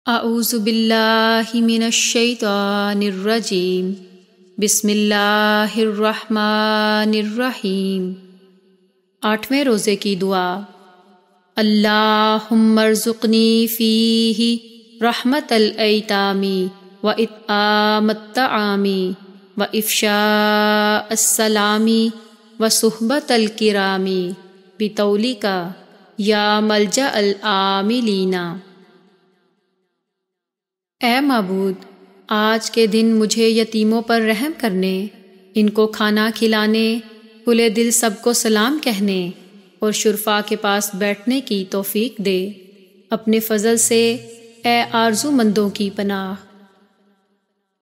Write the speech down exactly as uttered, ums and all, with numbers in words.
अऊज़ु बिल्लाहि मिनश शैतानिर रजीम। बिस्मिल्लाहिर रहमानिर रहीम। आठवें रोज़े की दुआ। अल्लाहुम्मर्ज़ुक़नी फ़ीही रहमतल ऐतामी व इत्आमत तआमी व इफ़शाअस सलामी व सुहबतल किरामी बितौलिका या मलजअल आमिलीना। ए माबूद, आज के दिन मुझे यतीमों पर रहम करने, इनको खाना खिलाने, खुले दिल सबको सलाम कहने और शुरफा के पास बैठने की तौफीक दे। अपने फ़ज़ल से ए आरज़ूमंदों की पनाह।